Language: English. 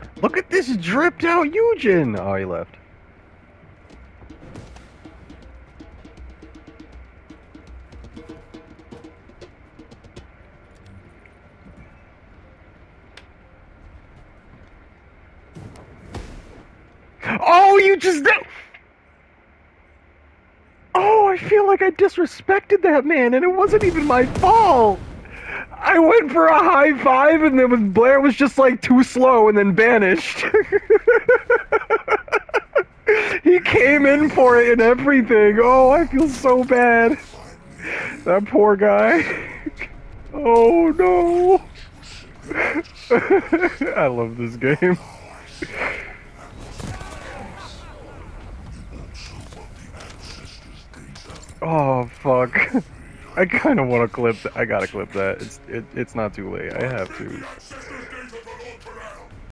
Look at this dripped out Eugen! Oh, he left. Oh, you just... Oh, I feel like I disrespected that man, and it wasn't even my fault! I went for a high five, and then Blair was just like too slow and then vanished. He came in for it and everything. Oh, I feel so bad. That poor guy. Oh no. I love this game. Oh fuck. I kind of want to clip that. I gotta clip that. It's not too late. I have to.